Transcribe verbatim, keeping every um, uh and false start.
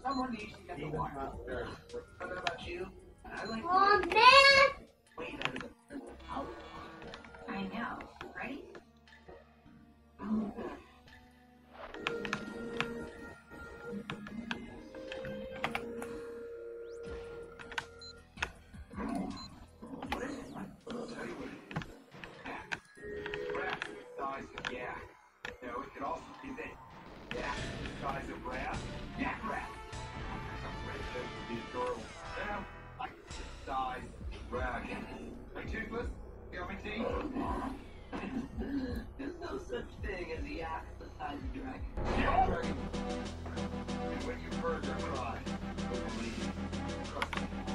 Someone needs to get the wire. Something about you? I like Oh, man! wait under the out. I know, right? What is it? I'll tell you what it is. Brass the size of yak. No, it could also be the yak the size of brass. Yak rat. Red says would be adorable. Now, like the size of brass. Like toothless? Got my teeth? There's no such thing as a yak the size of dragon. Dragon. And when you've heard their cry, you'll believe. Trust me.